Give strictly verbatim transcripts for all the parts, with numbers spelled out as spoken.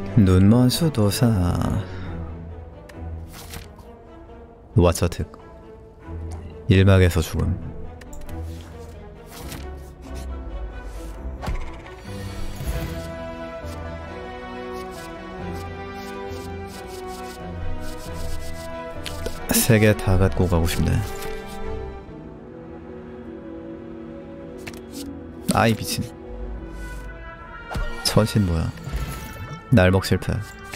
눈먼 수도사 왓처특 일막에서 죽음. 세 개 다 갖고 가고 싶네. 아이 미친. 천신 뭐야. 날먹 실패.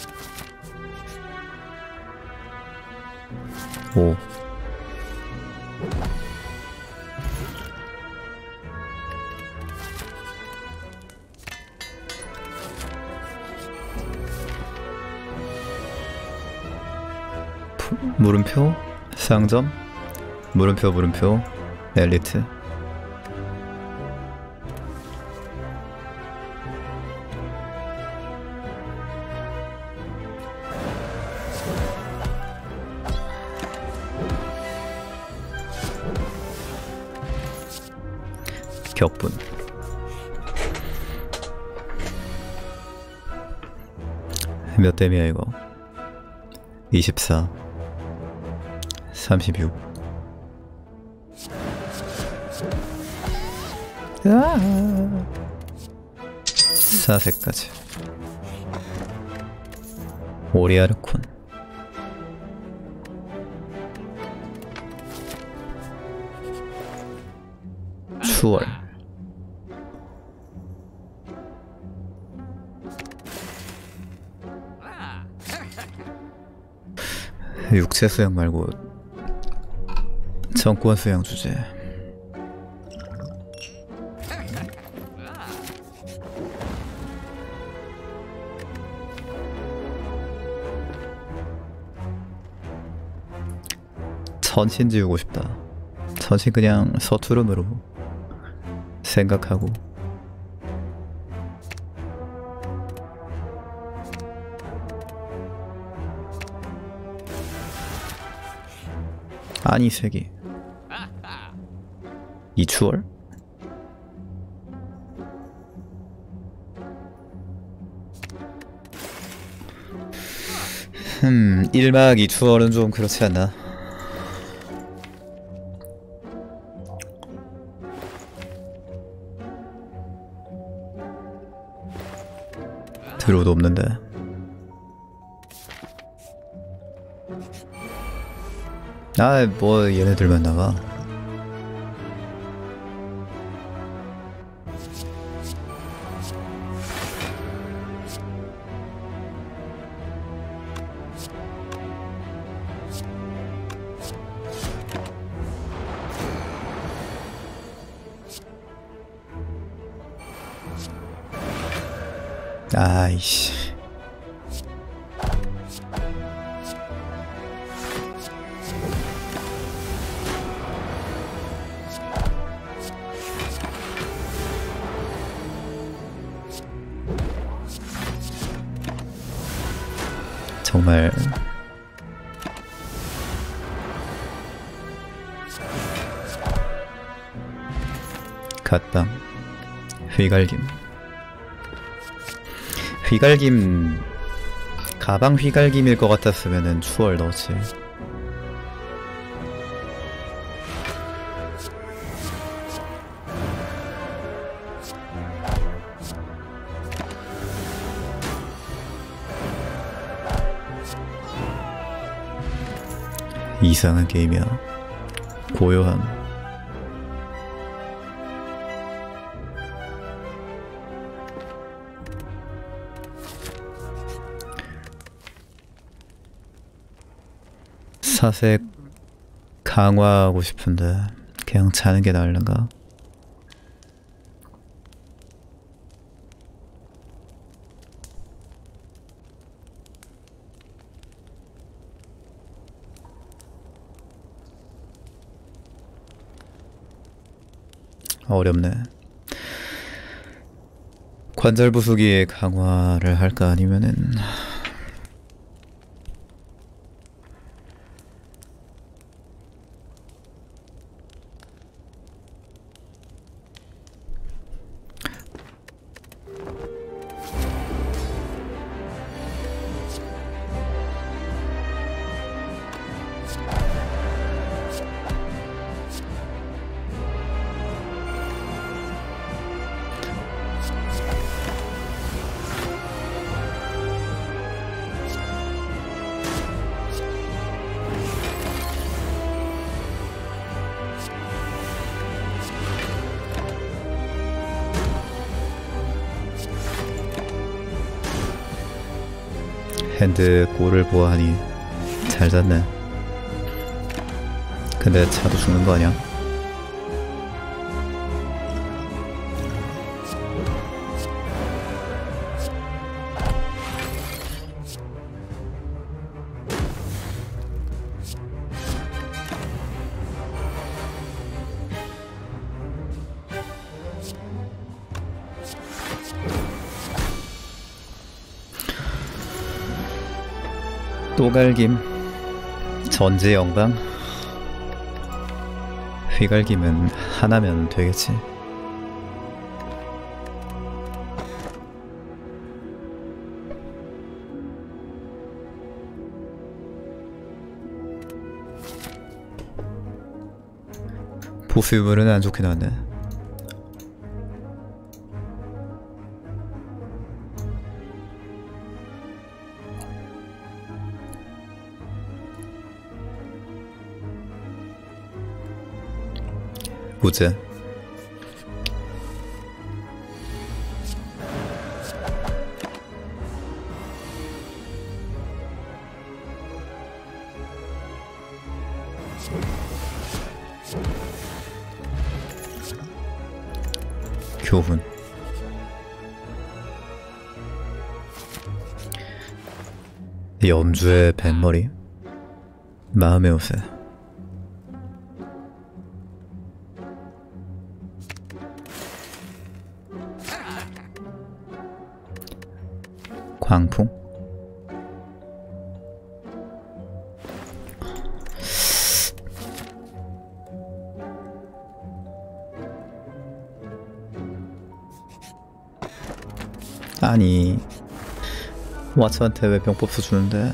오. 물음표, 상점, 물음표 물음표, 엘리트. 격분. 몇 댐이야 이거? 이십사, 삼십육. 아 사색까지. 오리아르콘. 추월. 육체 수양 말고 정권 수양 주제. 천신 지우고 싶다. 천신 그냥 서투름으로 생각하고. 아니 세기. 이추월? 음, 일막 이추월은 좀 그렇지 않나? 드로도 없는데. 아, 뭐 얘네들만 나가. 아이씨. 정말 갓방 휘갈김. 휘갈김 가방 휘갈김일 것 같았으면은 추월 넣었지. 이상한 게임이야. 고요함. 사색 강화하고 싶은데 그냥 자는 게 나을란가? 어렵네. 관절 부수기에 강화를 할까 아니면은 핸드 꼴을 보아하니 잘 잤네. 근데 차도 죽는 거 아니야? 또갈김, 전제 영방. 휘갈김은 하나면 되겠지. 보스 유물은 안 좋게 나왔네. 우제. 교훈. 연주의 뱃머리. 마음의 옷에. 광풍? 아니, 왓츠한테 왜 병법수 주는데?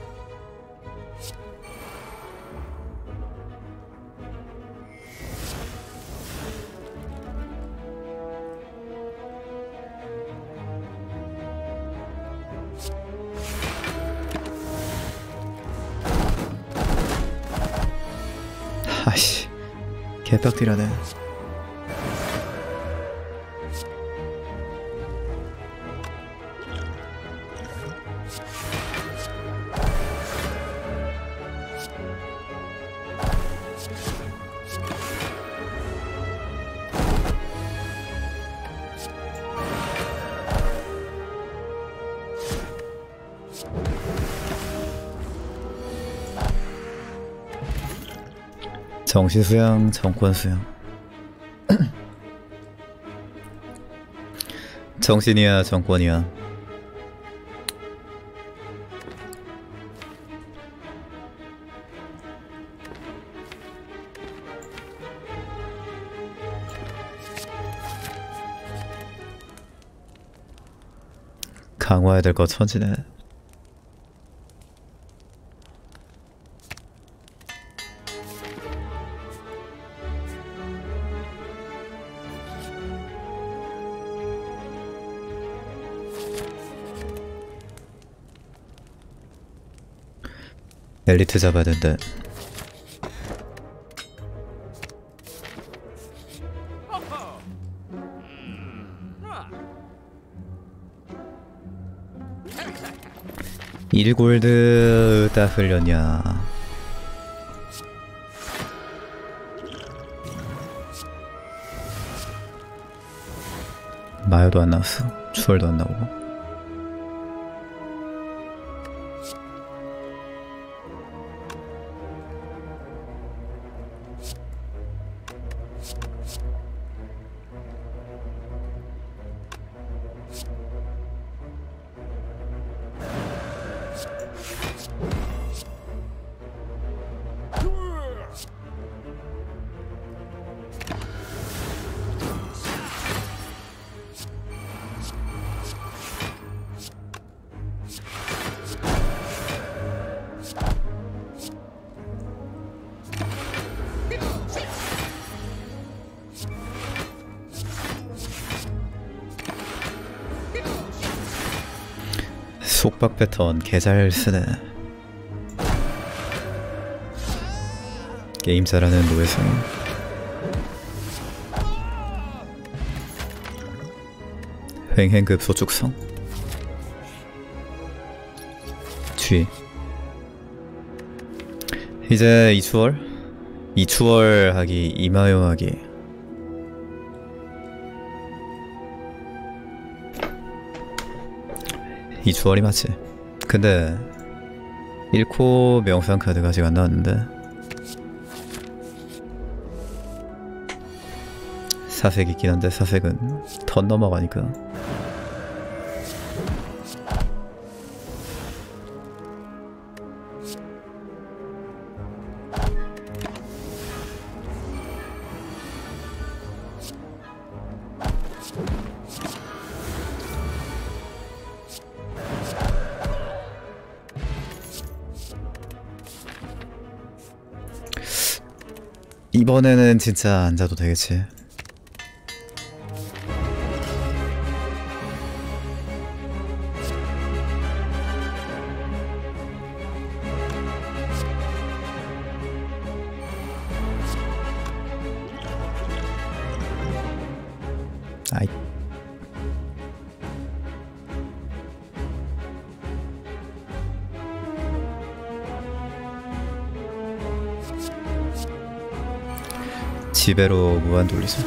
아이씨, 개빡디라네. 정시수양, 정권수양. 정신이야, 정권이야. 강화해야 될 거 천지네. 엘리트 잡아야 된대. 일 골드 다 흘렸냐. 마요도 안 나왔어. 추월도 안 나오고. 속박 패턴 개잘 쓰네. 게임 잘하는 노예성. 횡행급 소축성. G. 이제 이추월? 이추월 하기, 이마용 하기. 이추월이 맞지. 근데 일 코 명상 카드가 아직 안 나왔는데 사색 있긴 한데 사색은 턴 넘어가니까. 이번에는 진짜 안 자도 되겠지. 아이. 지배로 무한 돌리자.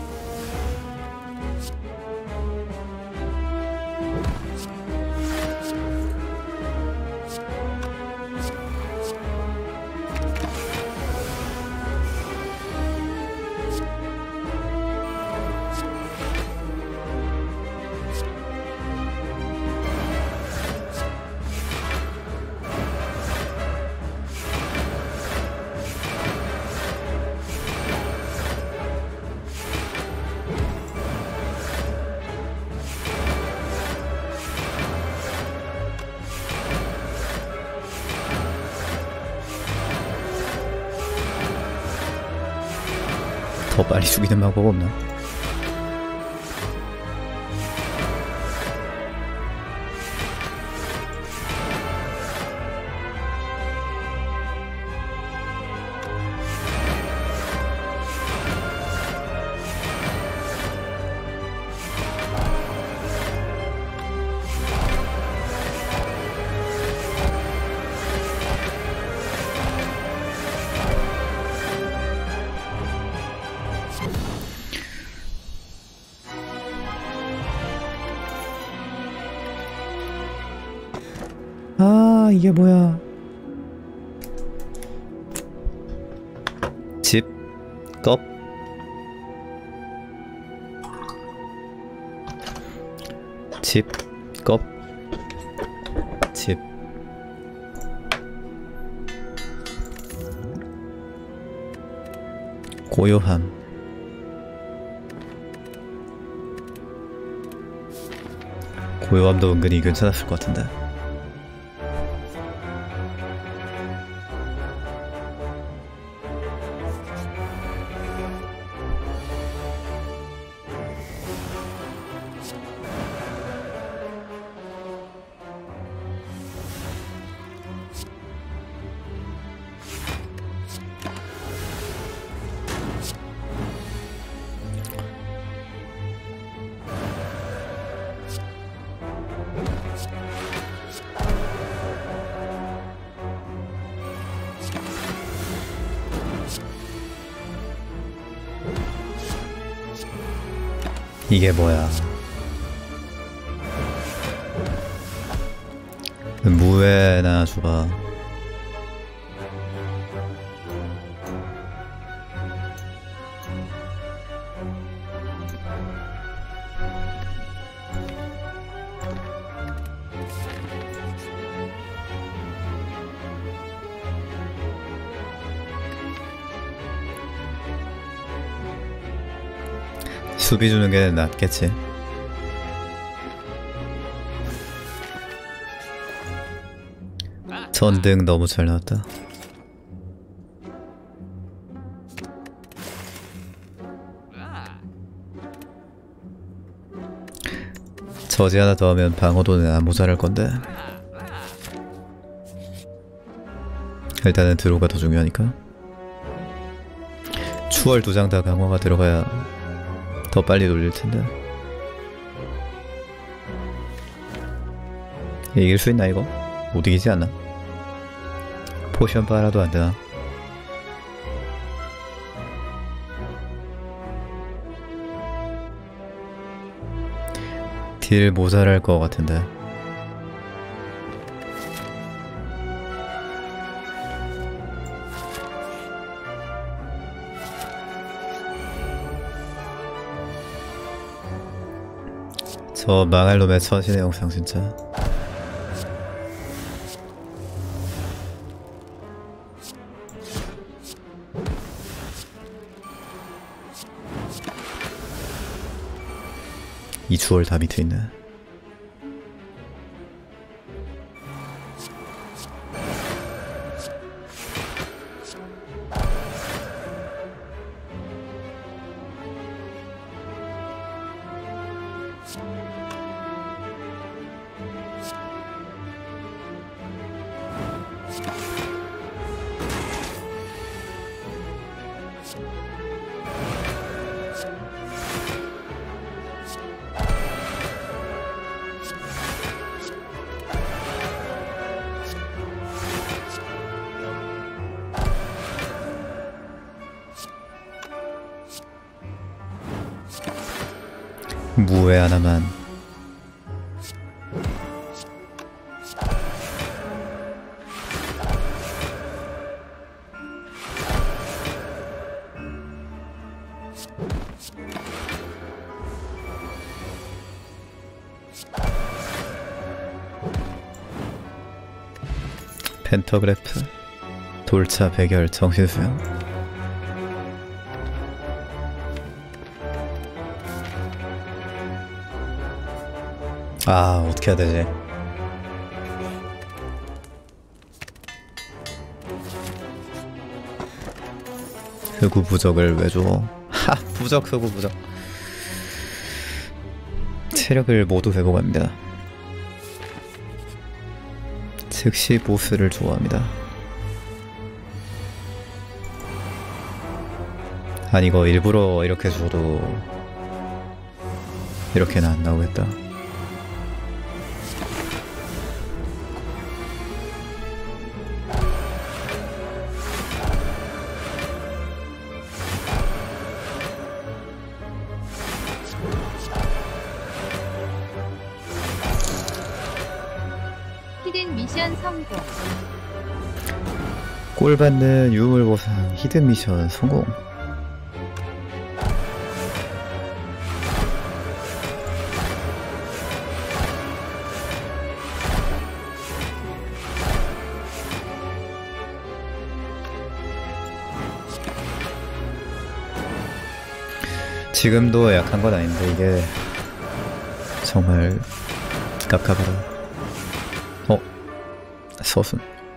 더 빨리 죽이는 방법 없나? 아, 이게 뭐야? 집, 껍, 집, 껍, 집. 고요함. 고요함도 은근히 괜찮았을 것 같은데. 이게 뭐야? 무에나 줘봐. 수비 주는 게 낫겠지. 전등 너무 잘 나왔다. 저지 하나 더 하면 방어도는 안 모자랄 건데. 일단은 드로우가 더 중요하니까. 추월 두 장 다 강화가 들어가야 더 빨리 돌릴 텐데. 이길 수 있나 이거? 못 이기지 않나? 포션 빨아도 안 되나? 딜 모자랄 것 같은데. 저 망할 놈의 처신의 영상 진짜. 이 주얼 다 밑에 있네. 무회 하나만. 펜터그래프, 돌차 백열, 정신수양. 아, 어떻게 해야 되지? 흑우 부적을 왜 줘? 하! 부적, 흑우 부적. 체력을 모두 회복합니다. 즉시 보스를 좋아합니다. 아니 이거 일부러 이렇게 줘도 이렇게는 안 나오겠다. 히든 미션 성공. 꼴 받는 유물 보상 히든 미션 성공. 지금도 약한 건 아닌데 이게 정말 깝깝하다. 어? 서순.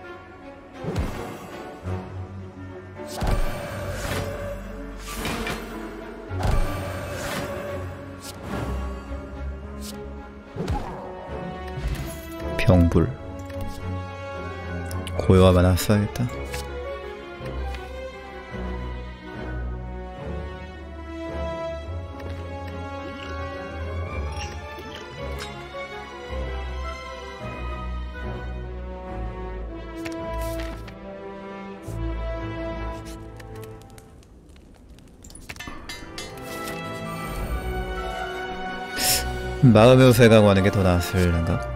병불. 고요함 하나 써야겠다. 마음의 우세 강화하는 게 더 나았을란가?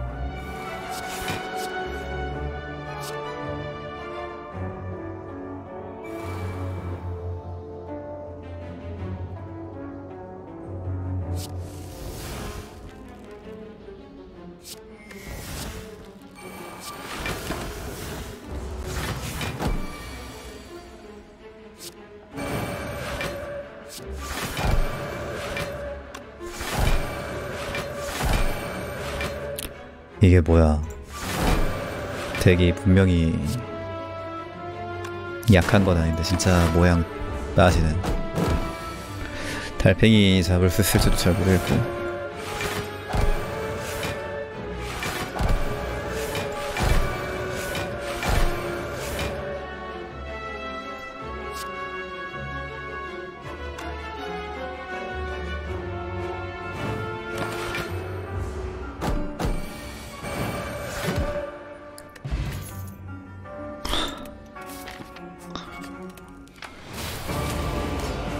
이게 뭐야? 덱이 분명히 약한 건 아닌데 진짜 모양 빠지는. 달팽이 잡을 수 있을지도 잘 모르겠고.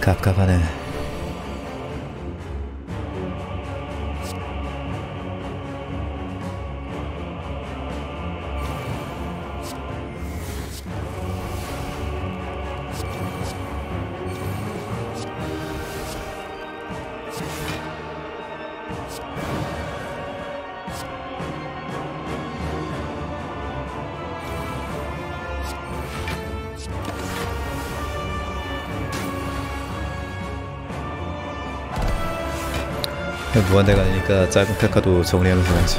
갑갑하네. 무한대가 아니니까 짧은 카카도 정리하면서 해야지.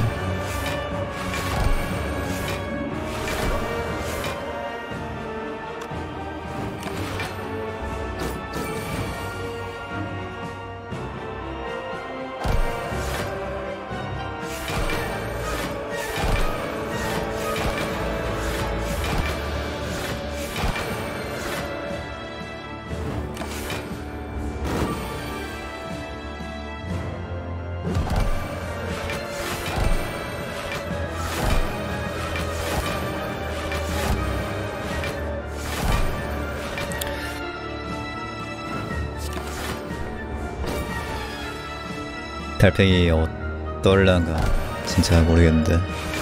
달팽이 어떨란가 진짜 모르겠는데.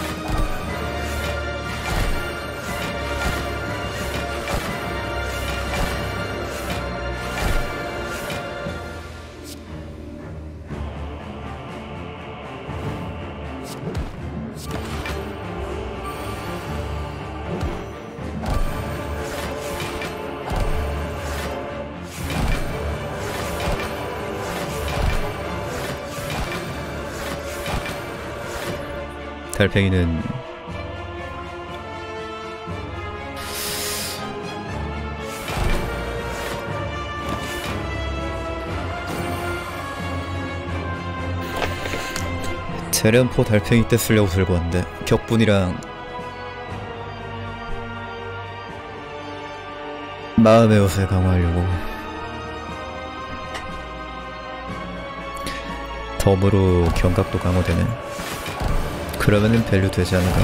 달팽이는 재련포 달팽이 때 쓰려고 들고 왔는데 격분이랑 마음의 옷을 강화하려고 덤으로 경각도 강화되네. 그러면은 밸류 되지 않을까?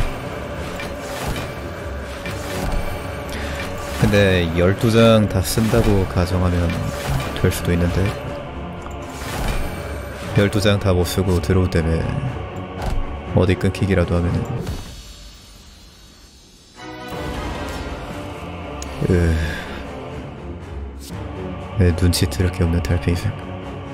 근데 열두 장 다 쓴다고 가정하면 될 수도 있는데 열두 장 다 못쓰고 들어올 때문에 어디 끊기기라도 하면은 으... 왜 눈치 들을 게 없는 달팽이색.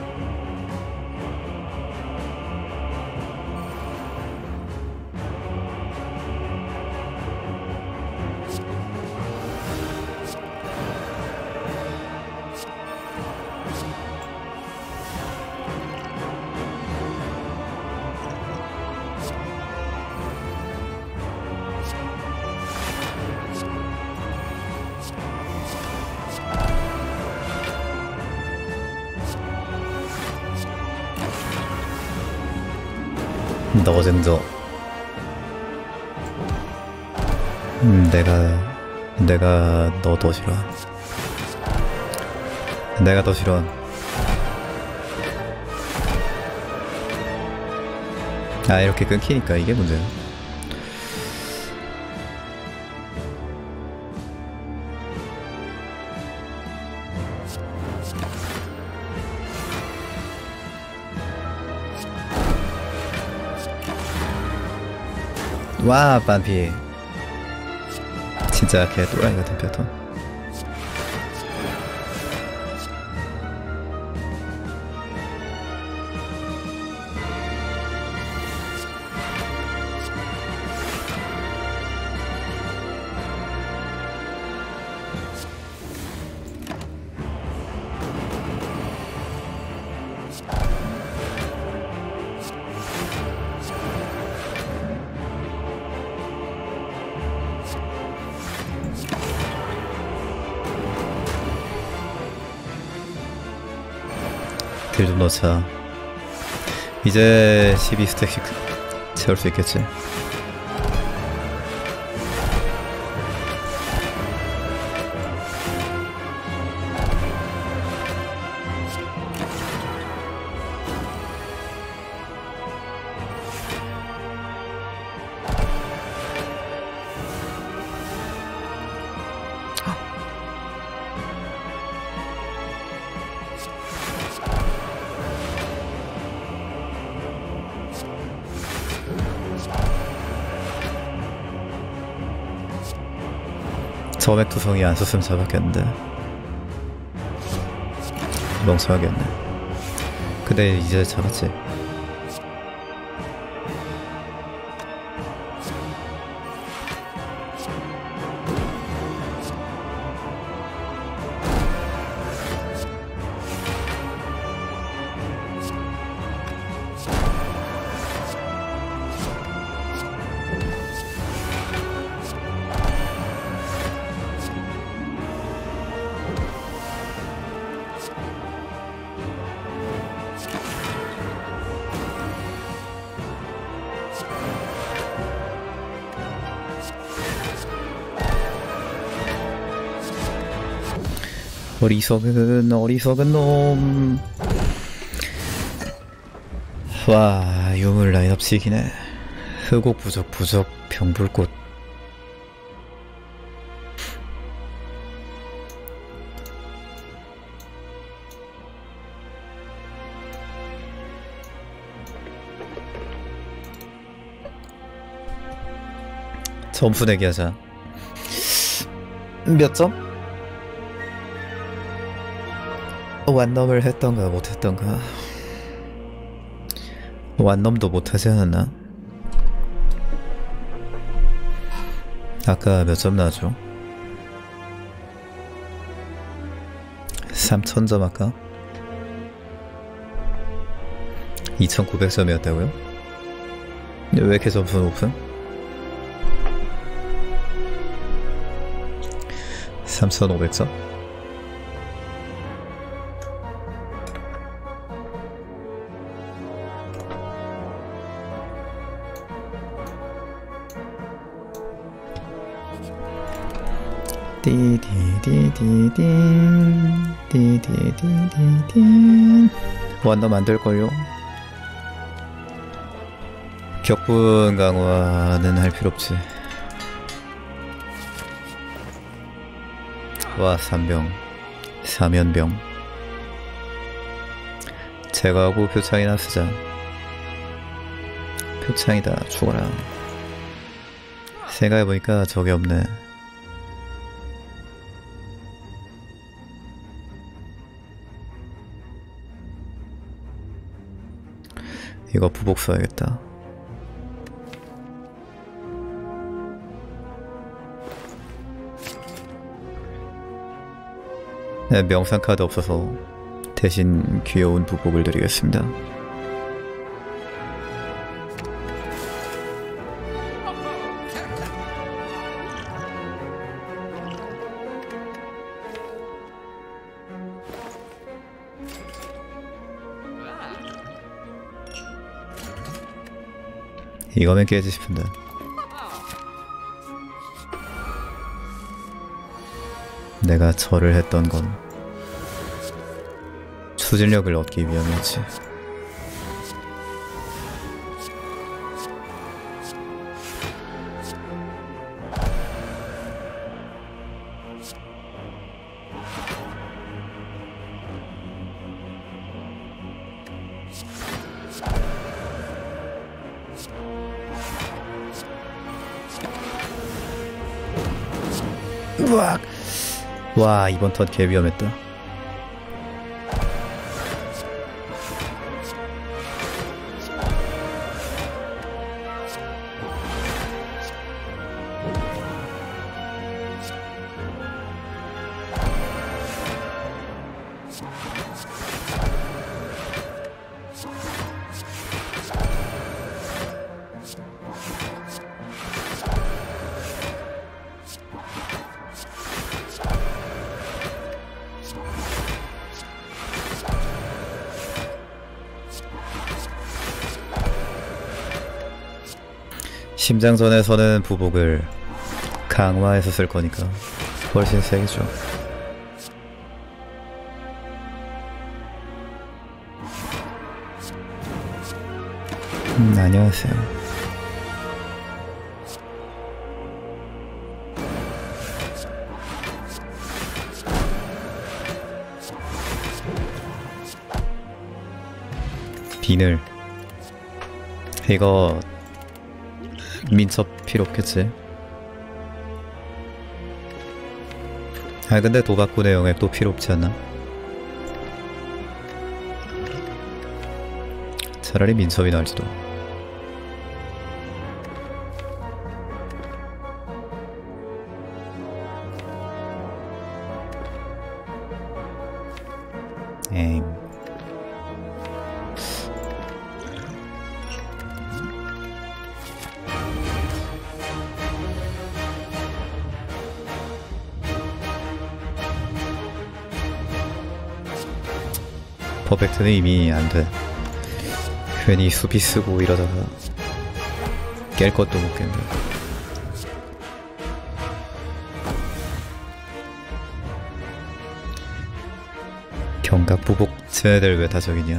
너 정도. 음, 내가 내가 너 더 싫어. 내가 더 싫어. 아, 이렇게 끊기니까 이게 문제야. 와, 반피. 진짜 개 또라이 같은 패턴. 딜 좀 넣자. 이제 십이 스택씩 채울 수 있겠지. 점액 투성이 안 썼으면 잡았겠는데. 멍청하겠네. 근데 이제 잡았지. 어리석은 어리석은 놈. 와, 유물 라인업 치기네. 흑옥 부적 부적 병불꽃. 점수 내기 하자. 몇 점? 완넘을 했던가 못했던가. 완넘도 못하지 않았나? 아까 몇 점 나왔죠? 삼천 점 아까? 이천구백 점이었다고요? 왜 이렇게 점수 높음? 삼천오백 점? 띠디디디디 띠디디디디 완더 만들걸요. 격분 강화는 할 필요 없지. 와, 삼병 사면병 제거하고 표창이나 쓰자. 표창이다. 죽어라. 생각해보니까 저게 없네. 이거 부복 써야겠다. 네, 명상 카드 없어서 대신 귀여운 부복을 드리겠습니다. 이거면 깨지 싶은데. 내가 절을 했던 건 추진력을 얻기 위함이었지. 으악! 와, 이번 턴 개 위험했다. 심장전에서는 부복을 강화해서 쓸 거니까 훨씬 세겠죠. 음, 안녕하세요. 비늘 이거 민첩 필요 없겠지. 아 근데 도박꾼의 영액 또 필요 없지 않나? 차라리 민첩이 나을지도. 에임. 퍼펙트는 이미 안돼. 괜히 수비 쓰고 이러다가 깰 것도 못 깬다. 경각 부복 쟤네들 왜 다 저기냐.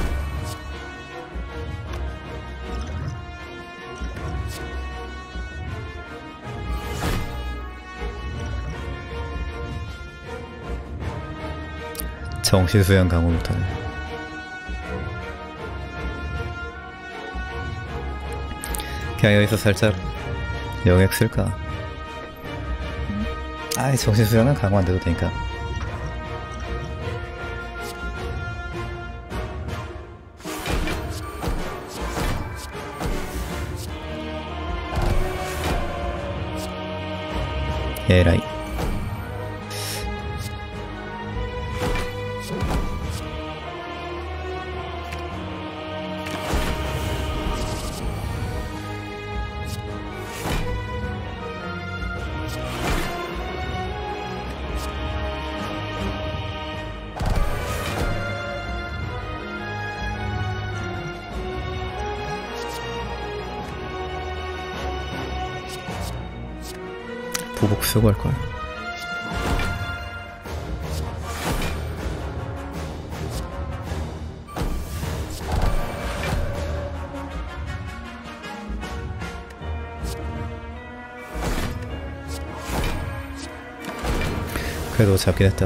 정신수양 강호 못하네. 그냥 여기서 살짝 영액 쓸까? 아이 정신수양은 강호 안 돼도 되니까. 에라이. 보복 쓰고 할걸. 그래도 잡긴 했다.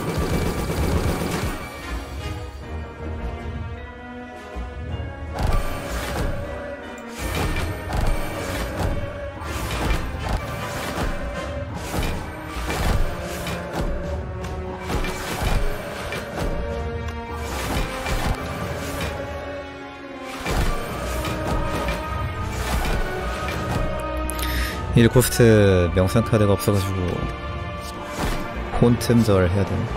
일 코스트 명상 카드가 없어가지고 혼틈절 해야 되네.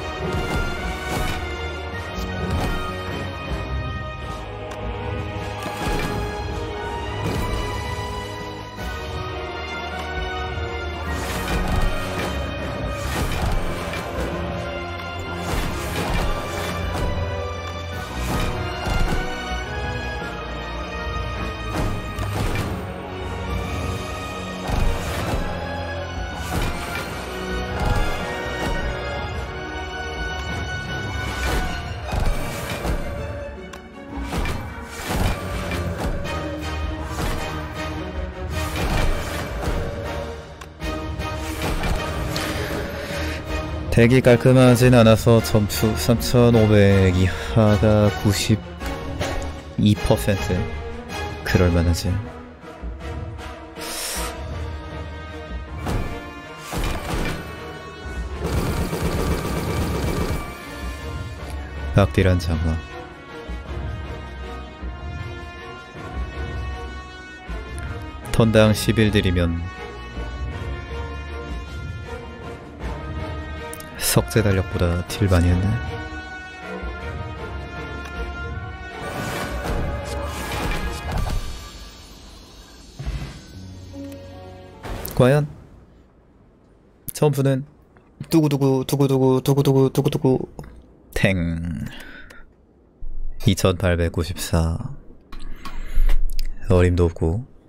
되게 깔끔하진 않아서 점수 삼천오백 이하가 구십이 퍼센트 그럴만하지. 악딜한 장화. 턴당 십일 딜이면 석재 달력보다 딜 많이 했네. 과연 점수는 두구두구 두구두구 두구두구 두구두구 탱 이천팔백구십사. 어림도 없고